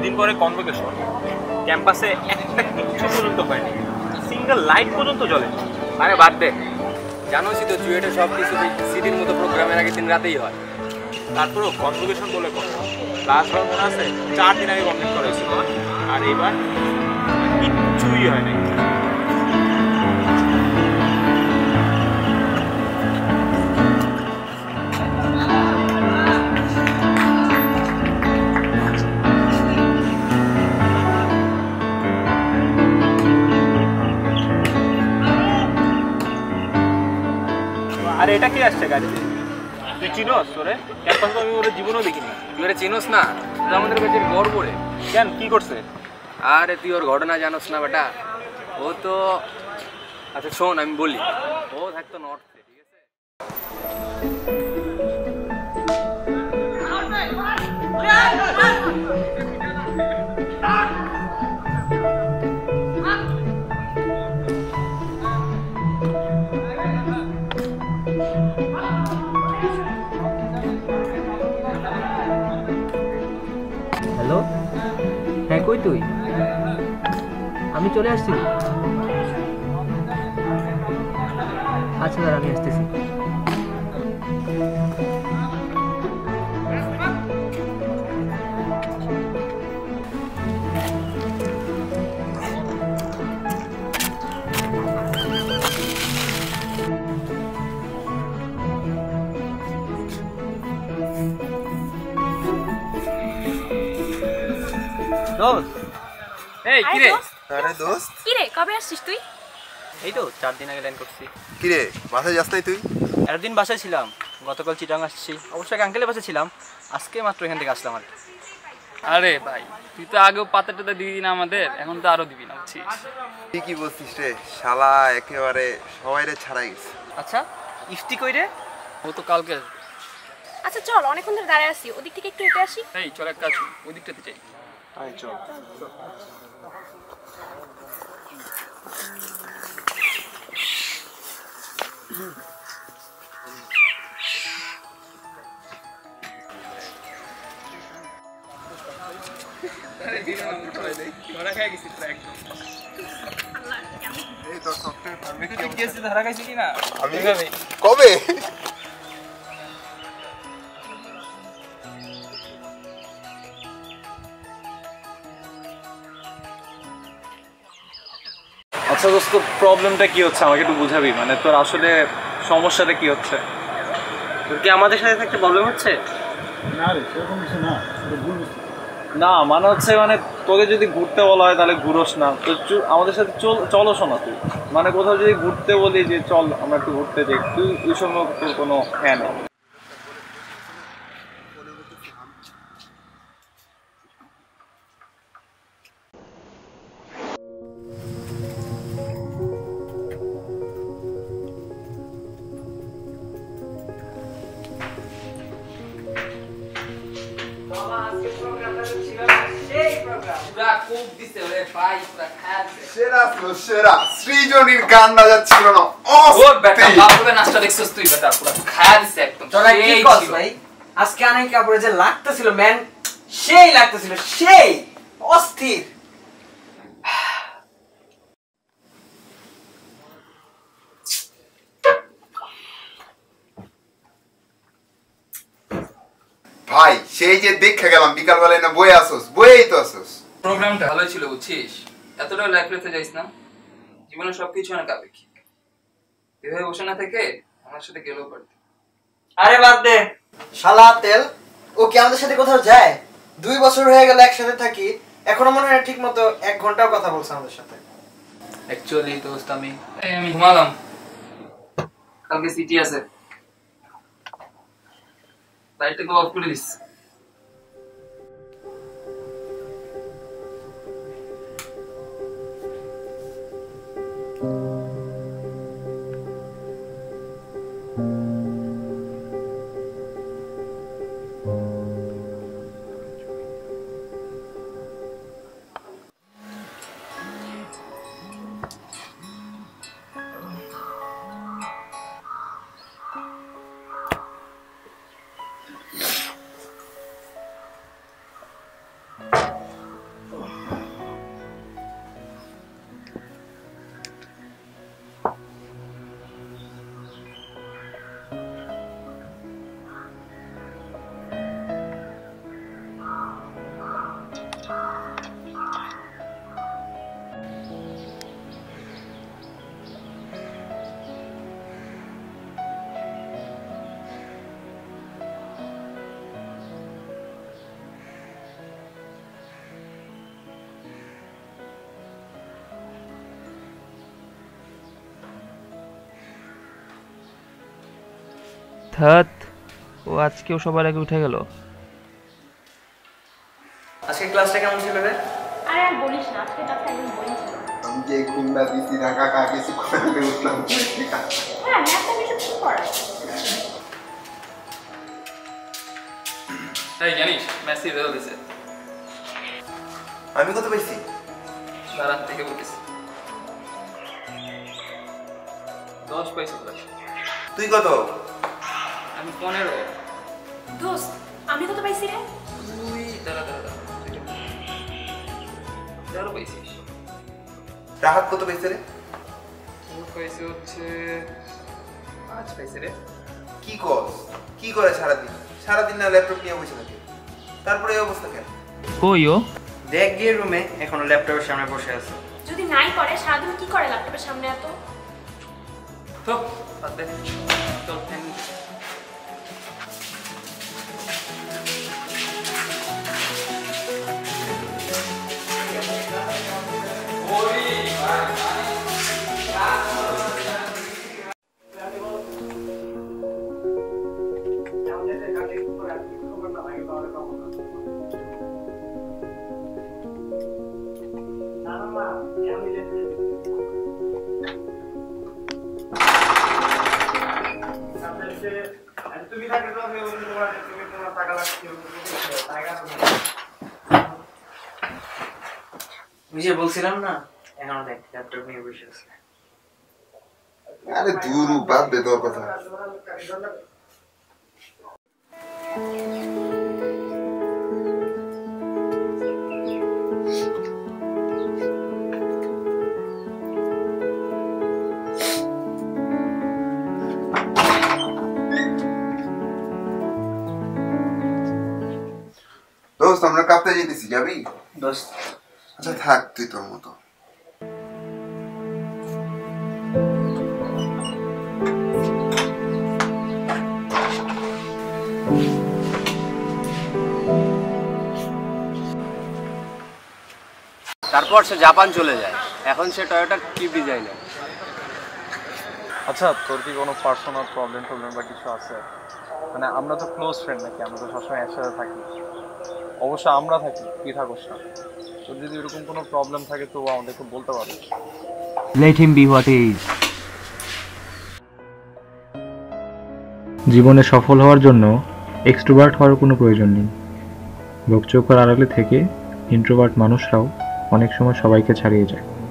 দিন পরে কনভোকেশন, ক্যাম্পাসে একটা কিচ্ছু পর্যন্ত হয়নি, সিঙ্গেল লাইট পর্যন্ত জ্বলে। আরে বাদ দে, জানোসই তো চুয়েটে সব কিছু সিটির মতো প্রোগ্রামের আগের দিন রাতেই হয়। তারপরেও কনভোকেশন বলে কথা, ক্লাস রুম মনে আছে 4 দিন আগে কমপ্লিট করেছিল, আর এবার কিচ্ছুই হয় নাই। আর এটা কি আসছে গাড়িতে? তুই চিনোস ওরে? ক্যাম্পাস তো আমি ওরে জীবনেও দেখিনি। তুই ওরে চিনোস না? তুই আমাদের ব্যাচের গর্ব রে। কেন, কি করছে? আরে তুই ওর ঘটনা জানোস না বেটা? ও তো, আচ্ছা শোন আমি বলি, ও থাকতো নর্থে, ঠিক আছে? হ্যালো, হ্যাঁ কই তুই? আমি চলে আসছি। আচ্ছা দাঁড়া, আমি আসতেছি। দোস্ত, এই কি রে? আরে দোস্ত, কি রে, কবে আসছিস তুই? এই তো 4 দিন আগে লাইন করছি। কি রে বাসায় যাস নাই তুই? এতদিন বাসায় ছিলাম, গতকাল চিটাং আসছি। অবশ্যই আঙ্কেলের বাসায় ছিলাম, আজকে মাত্র এখান থেকে আসলাম আর কি। আরে ভাই, তুই তো আগেও পাতা টাতা দিবি না আমাদের, এখন তো আরো দিবি না, বুঝছিস? তুই কি বলছিস রে? শালা একেবারে সবাই রে ছাড়াই গেছে। আচ্ছা, ইফতি কই রে? ও তো কালকে আসবে। আচ্ছা চল, অনেকক্ষণ ধরে দাঁড়ায় আছি, ওদিক থেকে একটু হেঁটে আসি। এই চল এক কাজ করি, ওই দিকটাতে যাই। আয় চল। এই তো সফটওয়্যার ফার্মে তুই গেছিস ধরা খাইছি কি না? আমি কবে? আচ্ছা দোস্ত, প্রবলেমটা কি হচ্ছে আমাকে একটু বুঝাবি? মানে তোর আসলে সমস্যাটা কি হচ্ছে? তোর কি আমাদের সাথে থাকতে প্রবলেম হচ্ছে? না রে, সেরকম কিছু না, এটা ভুল বুঝছিস। না মানে হচ্ছে, মানে তোকে যদি ঘুরতে বলা হয় তাহলে ঘুরোস না, তো আমাদের সাথে চলো শোনা তুই। মানে কোথাও যদি ঘুরতে বলি যে চল আমরা একটু ঘুরতে যাই, তুই ওই সময় তোর কোনো হ্যাঁ নেই। সেরা সৃজনীর গান বাজাচ্ছিল না। ওর বেটা বাপুরে নাচটা দেখছস তুই? বেটা পুরো খায়া দিছে একদম। তোরা কি করছ ভাই? আজকে অনেক কাপড়ে যে লাগতেছিল ম্যান, সেই লাগতেছিল, সেই অস্থির। ভাই সেই যে দেখে গেলাম বিকালবেলায়, না বয়ে আসোস, বয়েই তো আসোস। প্রোগ্রামটা ভালো ছিল বুঝছিস, এতটাও লাইফ রেখে যাইস না, জীবনে সবকিছু অনেক আপেক্ষিক। এভাবে বসে না থেকে আমার সাথে গেলেও পারতি। আরে বাদ দে শালা তেল, ও কি আমাদের সাথে কোথাও যায়? 2 বছর হয়ে গেল একসাথে থাকি, এখনো মনে হয় ঠিক মতো 1 ঘন্টাও কথা বলছে আমাদের সাথে। অ্যাকচুয়ালি দোস্ত আমি ঘুমালাম, কালকে সিটি আছে, লাইটটা অফ করে দিস। হ্যাঁ, ও আজকেও সবার আগে উঠে গেল। আজকে ক্লাসটা কেমন ছিল রে? আরে আর বলিস না, আজকে ক্লাসটা একদম বোরিং ছিল। আমি যে ঘুমটা দিছি না কাকা কিছু করে উঠলাম। হ্যাঁ, ম্যাথটা বেশি কি পড়ায়? এই জানিস মেসি হয়ে গেছে। আমি কত পাইছি? রাত থেকে বলতেছি 10 পয়সা প্লাস। তুই কত? আমি 15। দোস্ত, আমি কত পাইছি রে? তুই দাঁড়া পাইছিস। রাহাত কত পাইছে রে? তোর পয়সা হচ্ছে 5 পয়সা রে। কি কর? কি করে সারাদিন না ল্যাপটপ নিয়ে বসে থাকে, তারপরে এই অবস্থা কেন? কই ও? দেখ গিয়ে রুমে এখনো ল্যাপটপের সামনে বসে আছে। যদি নাই করে সারাদিন কি করে ল্যাপটপের সামনে এত? তো বাদ দে, চল ফ্যান। বুঝে বলছিলাম না, এখনো দেখ ল্যাপটপ নিয়ে বসে আছে। আরে দূর বাদ দে তোর কথা। দোস্ত আমরা কাঁপতে যেতেছি, যাবি? দোস্ত আচ্ছা থাক তুই তোর মতো। তারপর সে জাপান চলে যায়, এখন সে টয়োটার চিফ ডিজাইনার। আচ্ছা, তোর কি কোনো পার্সোনাল প্রবলেম বা কিছু আছে? মানে আমরা তো ক্লোজ ফ্রেন্ড নাকি, আমরা তো সবসময় একসাথে থাকি। অবশ্য আমরা থাকি, তুই থাকোস না। তোর যদি এরকম কোনো প্রবলেম থাকে তো আমাদেরকে বলতে পারবি। Let him be what he is. জীবনে সফল হওয়ার জন্য এক্সট্রোভার্ট হওয়ার কোনো প্রয়োজন নেই। বকচকার আড়ালে থেকে ইন্ট্রোভার্ট মানুষরাও অনেক সময় সবাইকে ছাড়িয়ে যায়।